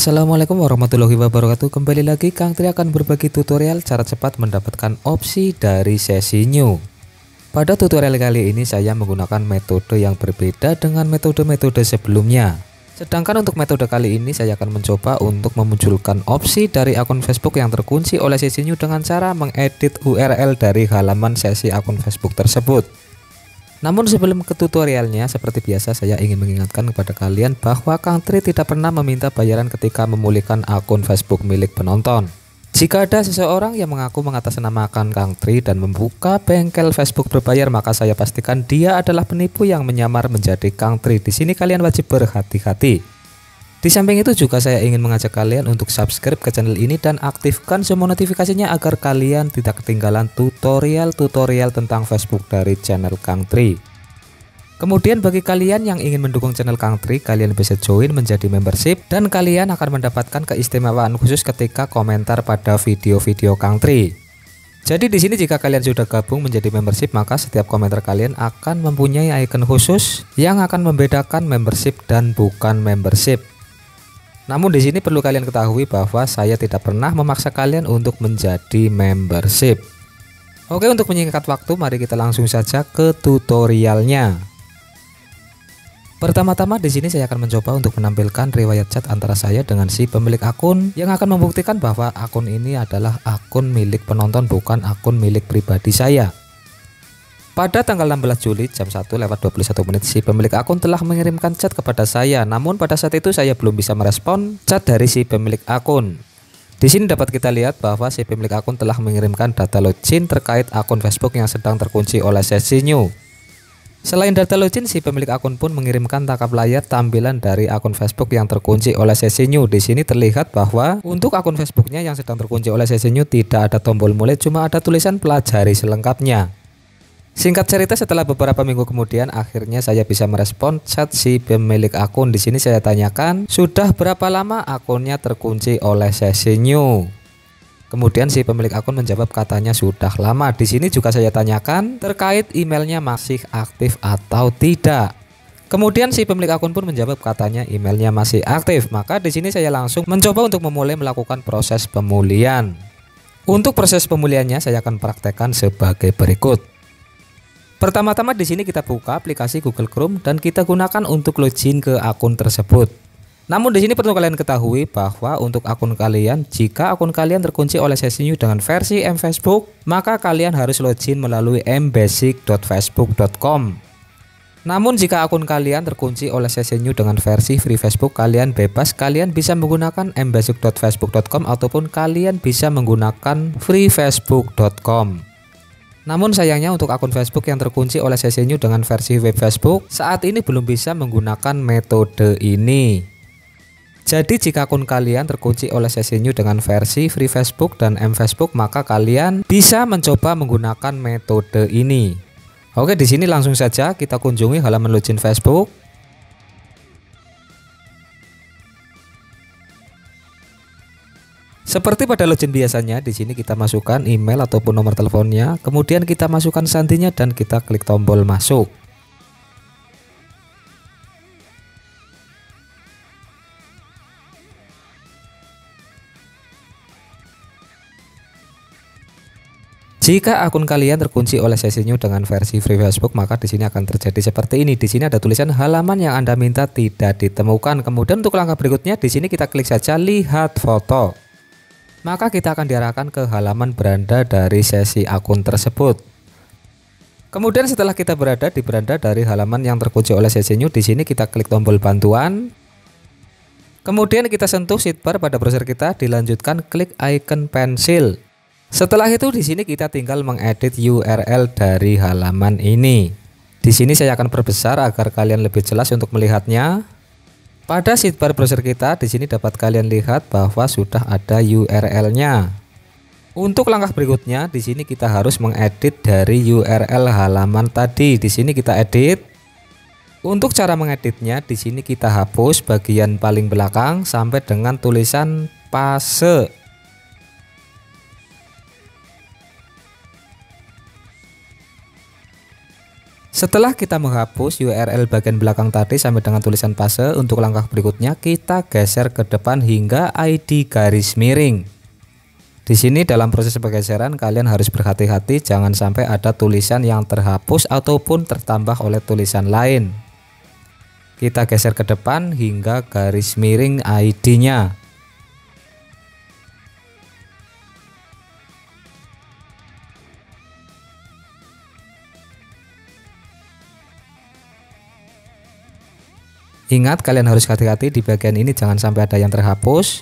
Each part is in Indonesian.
Assalamualaikum warahmatullahi wabarakatuh. Kembali lagi Kang Tri akan berbagi tutorial cara cepat mendapatkan opsi dari sesi new. Pada tutorial kali ini saya menggunakan metode yang berbeda dengan metode-metode sebelumnya. Sedangkan untuk metode kali ini saya akan mencoba untuk memunculkan opsi dari akun Facebook yang terkunci oleh sesi new dengan cara mengedit URL dari halaman sesi akun Facebook tersebut. Namun sebelum ke tutorialnya, seperti biasa saya ingin mengingatkan kepada kalian bahwa Kang Tri tidak pernah meminta bayaran ketika memulihkan akun Facebook milik penonton. Jika ada seseorang yang mengaku mengatasnamakan Kang Tri dan membuka bengkel Facebook berbayar, maka saya pastikan dia adalah penipu yang menyamar menjadi Kang Tri. Di sini kalian wajib berhati-hati. Di samping itu juga saya ingin mengajak kalian untuk subscribe ke channel ini dan aktifkan semua notifikasinya agar kalian tidak ketinggalan tutorial-tutorial tentang Facebook dari channel Kang Tri. Kemudian bagi kalian yang ingin mendukung channel Kang Tri, kalian bisa join menjadi membership dan kalian akan mendapatkan keistimewaan khusus ketika komentar pada video-video Kang Tri. Jadi di sini jika kalian sudah gabung menjadi membership, maka setiap komentar kalian akan mempunyai icon khusus yang akan membedakan membership dan bukan membership. Namun di sini perlu kalian ketahui bahwa saya tidak pernah memaksa kalian untuk menjadi membership. Oke, untuk menyingkat waktu, mari kita langsung saja ke tutorialnya. Pertama-tama di sini saya akan mencoba untuk menampilkan riwayat chat antara saya dengan si pemilik akun yang akan membuktikan bahwa akun ini adalah akun milik penonton, bukan akun milik pribadi saya. Pada tanggal 16 Juli jam 1:21 si pemilik akun telah mengirimkan chat kepada saya. Namun pada saat itu saya belum bisa merespon chat dari si pemilik akun. Di sini dapat kita lihat bahwa si pemilik akun telah mengirimkan data login terkait akun Facebook yang sedang terkunci oleh sesi new. Selain data login, si pemilik akun pun mengirimkan tangkap layar tampilan dari akun Facebook yang terkunci oleh sesi new. Di sini terlihat bahwa untuk akun Facebooknya yang sedang terkunci oleh sesi new tidak ada tombol mulai, cuma ada tulisan pelajari selengkapnya. Singkat cerita, setelah beberapa minggu kemudian akhirnya saya bisa merespon chat si pemilik akun. Di sini saya tanyakan, sudah berapa lama akunnya terkunci oleh sesi new? Kemudian si pemilik akun menjawab katanya sudah lama. Di sini juga saya tanyakan terkait emailnya masih aktif atau tidak. Kemudian si pemilik akun pun menjawab katanya emailnya masih aktif. Maka di sini saya langsung mencoba untuk memulai melakukan proses pemulihan. Untuk proses pemulihannya saya akan praktekkan sebagai berikut. Pertama-tama di sini kita buka aplikasi Google Chrome dan kita gunakan untuk login ke akun tersebut. Namun di sini perlu kalian ketahui bahwa untuk akun kalian, jika akun kalian terkunci oleh sesi new dengan versi mFacebook, maka kalian harus login melalui mbasic.facebook.com. Namun jika akun kalian terkunci oleh sesi new dengan versi free Facebook, kalian bebas, kalian bisa menggunakan mbasic.facebook.com ataupun kalian bisa menggunakan freefacebook.com. Namun sayangnya untuk akun Facebook yang terkunci oleh sesi new dengan versi web Facebook saat ini belum bisa menggunakan metode ini. Jadi jika akun kalian terkunci oleh sesi new dengan versi free Facebook dan mFacebook, maka kalian bisa mencoba menggunakan metode ini. Oke, di sini langsung saja kita kunjungi halaman login Facebook. Seperti pada login biasanya, di sini kita masukkan email ataupun nomor teleponnya, kemudian kita masukkan sandinya dan kita klik tombol masuk. Jika akun kalian terkunci oleh sesi new dengan versi free Facebook, maka di sini akan terjadi seperti ini. Di sini ada tulisan halaman yang Anda minta tidak ditemukan. Kemudian untuk langkah berikutnya, di sini kita klik saja lihat foto. Maka kita akan diarahkan ke halaman beranda dari sesi akun tersebut. Kemudian setelah kita berada di beranda dari halaman yang terkunci oleh sesi new, di sini kita klik tombol bantuan. Kemudian kita sentuh sidebar pada browser kita, dilanjutkan klik icon pensil. Setelah itu di sini kita tinggal mengedit URL dari halaman ini. Di sini saya akan perbesar agar kalian lebih jelas untuk melihatnya. Pada sidebar browser kita, di sini dapat kalian lihat bahwa sudah ada URL-nya. Untuk langkah berikutnya, di sini kita harus mengedit dari URL halaman tadi. Di sini kita edit. Untuk cara mengeditnya, di sini kita hapus bagian paling belakang sampai dengan tulisan pase. Setelah kita menghapus URL bagian belakang tadi sampai dengan tulisan fase, untuk langkah berikutnya kita geser ke depan hingga ID garis miring. Di sini dalam proses pergeseran kalian harus berhati-hati jangan sampai ada tulisan yang terhapus ataupun tertambah oleh tulisan lain. Kita geser ke depan hingga garis miring ID-nya. Ingat, kalian harus hati-hati di bagian ini jangan sampai ada yang terhapus.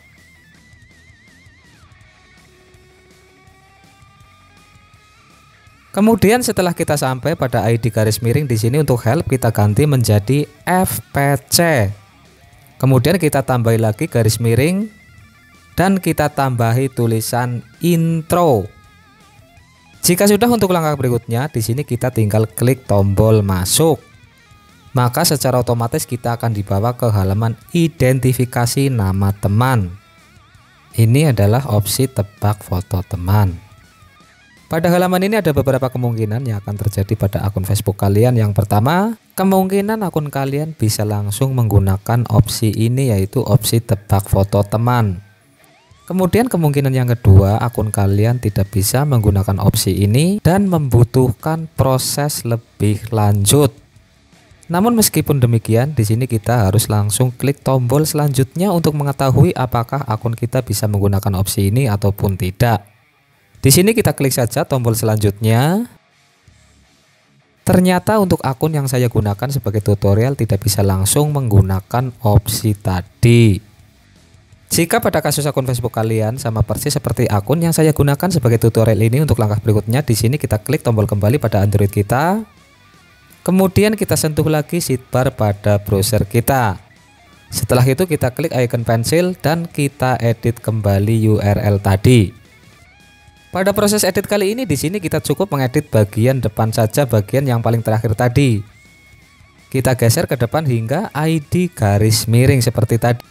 Kemudian setelah kita sampai pada ID garis miring, di sini untuk help kita ganti menjadi FPC. Kemudian kita tambahi lagi garis miring dan kita tambahi tulisan intro. Jika sudah, untuk langkah berikutnya di sini kita tinggal klik tombol masuk. Maka secara otomatis kita akan dibawa ke halaman identifikasi nama teman. Ini adalah opsi tebak foto teman. Pada halaman ini ada beberapa kemungkinan yang akan terjadi pada akun Facebook kalian. Yang pertama, kemungkinan akun kalian bisa langsung menggunakan opsi ini, yaitu opsi tebak foto teman. Kemudian kemungkinan yang kedua, akun kalian tidak bisa menggunakan opsi ini dan membutuhkan proses lebih lanjut. Namun meskipun demikian, di sini kita harus langsung klik tombol selanjutnya untuk mengetahui apakah akun kita bisa menggunakan opsi ini ataupun tidak. Di sini kita klik saja tombol selanjutnya. Ternyata untuk akun yang saya gunakan sebagai tutorial tidak bisa langsung menggunakan opsi tadi. Jika pada kasus akun Facebook kalian sama persis seperti akun yang saya gunakan sebagai tutorial ini, untuk langkah berikutnya di sini kita klik tombol kembali pada Android kita. Kemudian kita sentuh lagi sidebar pada browser kita. Setelah itu kita klik icon pensil dan kita edit kembali URL tadi. Pada proses edit kali ini di sini kita cukup mengedit bagian depan saja, bagian yang paling terakhir tadi. Kita geser ke depan hingga ID garis miring seperti tadi.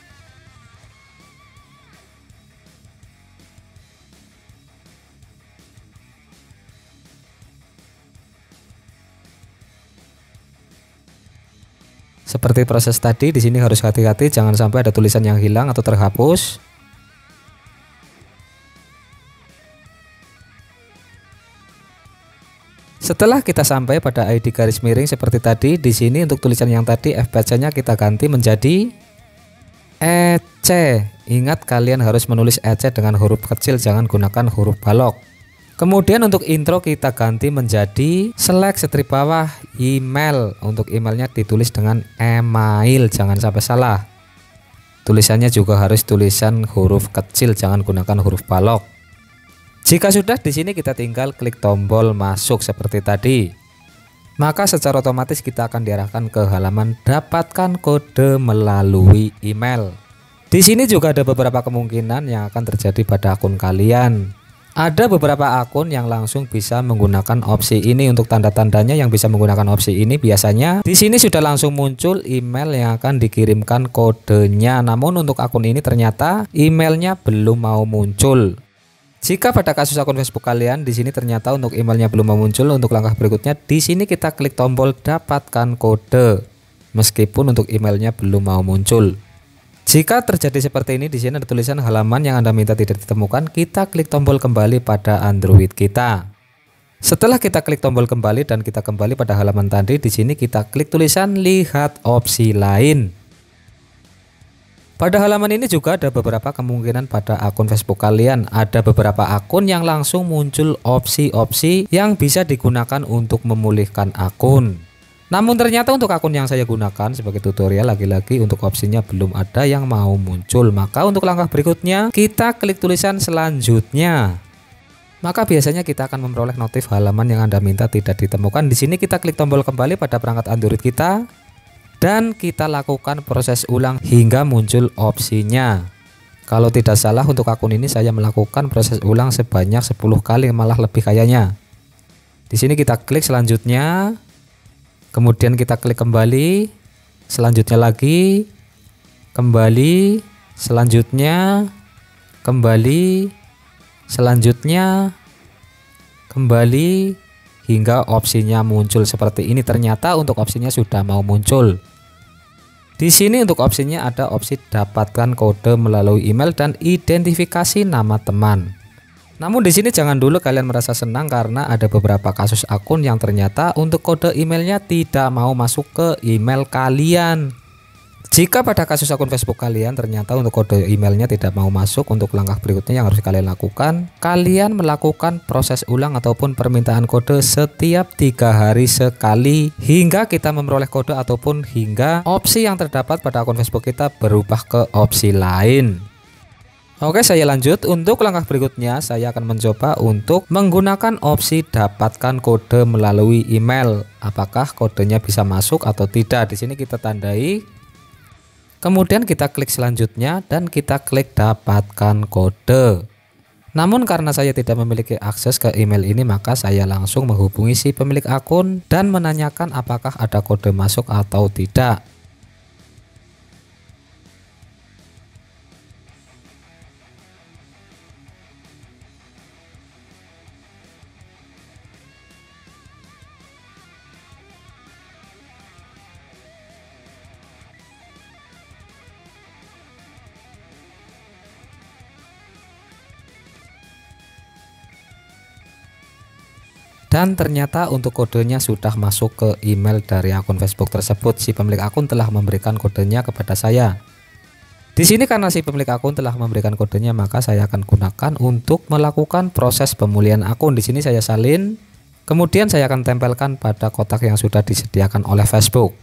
Seperti proses tadi, di sini harus hati-hati jangan sampai ada tulisan yang hilang atau terhapus. Setelah kita sampai pada ID garis miring seperti tadi, di sini untuk tulisan yang tadi FPC-nya kita ganti menjadi EC. Ingat, kalian harus menulis EC dengan huruf kecil, jangan gunakan huruf balok. Kemudian untuk intro kita ganti menjadi select strip bawah email. Untuk emailnya ditulis dengan email, jangan sampai salah. Tulisannya juga harus tulisan huruf kecil, jangan gunakan huruf balok. Jika sudah, di sini kita tinggal klik tombol masuk seperti tadi. Maka secara otomatis kita akan diarahkan ke halaman dapatkan kode melalui email. Di sini juga ada beberapa kemungkinan yang akan terjadi pada akun kalian. Ada beberapa akun yang langsung bisa menggunakan opsi ini. Untuk tanda-tandanya yang bisa menggunakan opsi ini biasanya di sini sudah langsung muncul email yang akan dikirimkan kodenya. Namun untuk akun ini ternyata emailnya belum mau muncul. Jika pada kasus akun Facebook kalian di sini ternyata untuk emailnya belum mau muncul, untuk langkah berikutnya di sini kita klik tombol dapatkan kode meskipun untuk emailnya belum mau muncul. Jika terjadi seperti ini, di sini ada tulisan halaman yang Anda minta tidak ditemukan, kita klik tombol kembali pada Android kita. Setelah kita klik tombol kembali dan kita kembali pada halaman tadi, di sini kita klik tulisan lihat opsi lain. Pada halaman ini juga ada beberapa kemungkinan pada akun Facebook kalian. Ada beberapa akun yang langsung muncul opsi-opsi yang bisa digunakan untuk memulihkan akun. Namun ternyata untuk akun yang saya gunakan sebagai tutorial, lagi-lagi untuk opsinya belum ada yang mau muncul. Maka untuk langkah berikutnya kita klik tulisan selanjutnya. Maka biasanya kita akan memperoleh notif halaman yang Anda minta tidak ditemukan. Di sini kita klik tombol kembali pada perangkat Android kita dan kita lakukan proses ulang hingga muncul opsinya. Kalau tidak salah untuk akun ini saya melakukan proses ulang sebanyak 10 kali, malah lebih kayaknya. Di sini kita klik selanjutnya. Kemudian kita klik kembali, selanjutnya lagi, kembali, selanjutnya, kembali, selanjutnya, kembali, hingga opsinya muncul seperti ini. Ternyata untuk opsinya sudah mau muncul. Di sini untuk opsinya ada opsi dapatkan kode melalui email dan identifikasi nama teman. Namun di sini jangan dulu kalian merasa senang karena ada beberapa kasus akun yang ternyata untuk kode emailnya tidak mau masuk ke email kalian. Jika pada kasus akun Facebook kalian ternyata untuk kode emailnya tidak mau masuk, untuk langkah berikutnya yang harus kalian lakukan, kalian melakukan proses ulang ataupun permintaan kode setiap 3 hari sekali hingga kita memperoleh kode ataupun hingga opsi yang terdapat pada akun Facebook kita berubah ke opsi lain. Oke, saya lanjut. Untuk langkah berikutnya saya akan mencoba untuk menggunakan opsi dapatkan kode melalui email. Apakah kodenya bisa masuk atau tidak? Di sini kita tandai. Kemudian kita klik selanjutnya dan kita klik dapatkan kode. Namun karena saya tidak memiliki akses ke email ini, maka saya langsung menghubungi si pemilik akun dan menanyakan apakah ada kode masuk atau tidak. Dan ternyata untuk kodenya sudah masuk ke email dari akun Facebook tersebut. Si pemilik akun telah memberikan kodenya kepada saya. Di sini karena si pemilik akun telah memberikan kodenya, maka saya akan gunakan untuk melakukan proses pemulihan akun. Di sini saya salin, kemudian saya akan tempelkan pada kotak yang sudah disediakan oleh Facebook.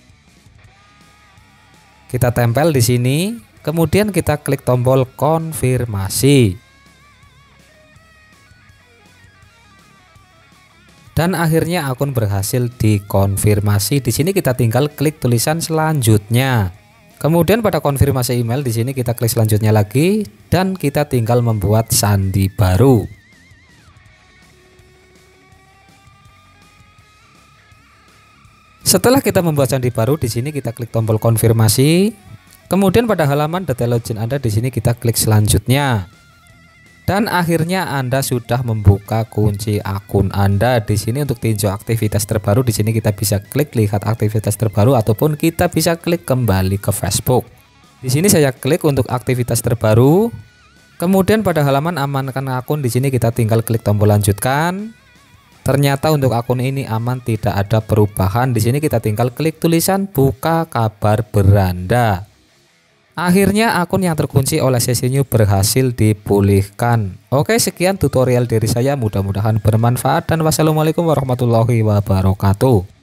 Kita tempel di sini, kemudian kita klik tombol konfirmasi. Dan akhirnya akun berhasil dikonfirmasi. Di sini kita tinggal klik tulisan selanjutnya. Kemudian pada konfirmasi email di sini kita klik selanjutnya lagi dan kita tinggal membuat sandi baru. Setelah kita membuat sandi baru, di sini kita klik tombol konfirmasi. Kemudian pada halaman detail login Anda di sini kita klik selanjutnya. Dan akhirnya Anda sudah membuka kunci akun Anda. Di sini untuk tinjau aktivitas terbaru, di sini kita bisa klik lihat aktivitas terbaru ataupun kita bisa klik kembali ke Facebook. Di sini saya klik untuk aktivitas terbaru. Kemudian pada halaman amankan akun di sini kita tinggal klik tombol lanjutkan. Ternyata untuk akun ini aman, tidak ada perubahan. Di sini kita tinggal klik tulisan buka kabar beranda. Akhirnya akun yang terkunci oleh Sesi New berhasil dipulihkan. Oke, sekian tutorial dari saya, mudah-mudahan bermanfaat dan wassalamualaikum warahmatullahi wabarakatuh.